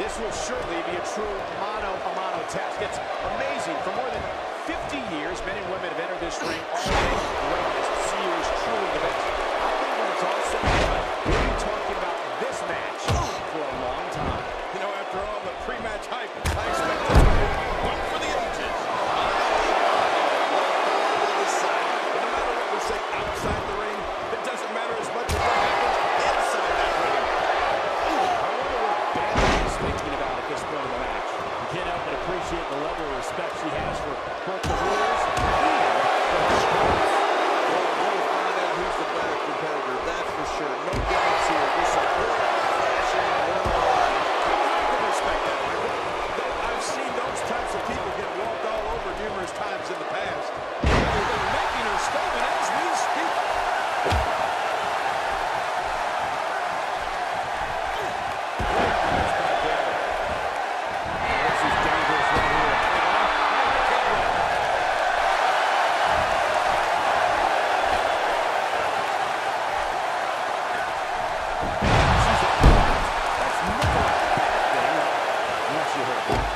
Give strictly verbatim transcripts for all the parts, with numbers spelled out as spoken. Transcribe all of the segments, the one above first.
This will surely be a true mano-a-mano test. It's amazing. For more than fifty years, men and women have entered this ring all day. Greatest. See who is truly the best. I think when it's all said and done, we'll be talking about this match for a long time. You know, after all the pre-match hype, I expect this to be one for the ages. No matter what we say outside the ring, it doesn't matter as much as what happens inside that ring. I wonder what Bayley is thinking about at this point of the match. You can't help but appreciate the level of respect she has for both the rules and for her opponents. Well, we'll find out who's the better competitor, that's for sure. No gimmicks here. Just a good old-fashioned one-on-one. I can respect that, Michael. I've seen those types of people get walked all over numerous times in the past. They're making her statement as we speak. This is dangerous right here. That's never a bad thing, unless you hurt me.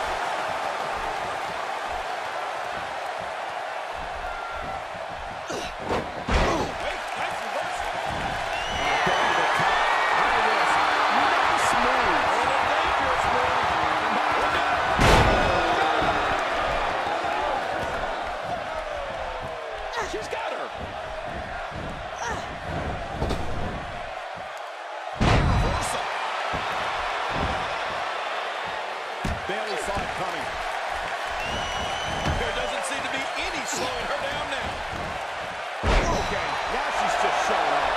Wait, nice reversal. Down to the top. High risk. Nice move. Dangerous move. She's got her. Reversal. Bayley saw it coming. There doesn't seem to be any slowing her down now. Okay, now she's just showing up.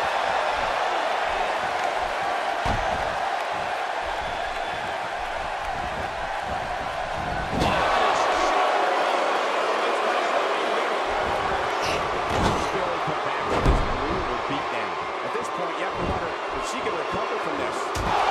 Bayley come back from this brutal beatdown. At this point, you have to wonder if she can recover from this.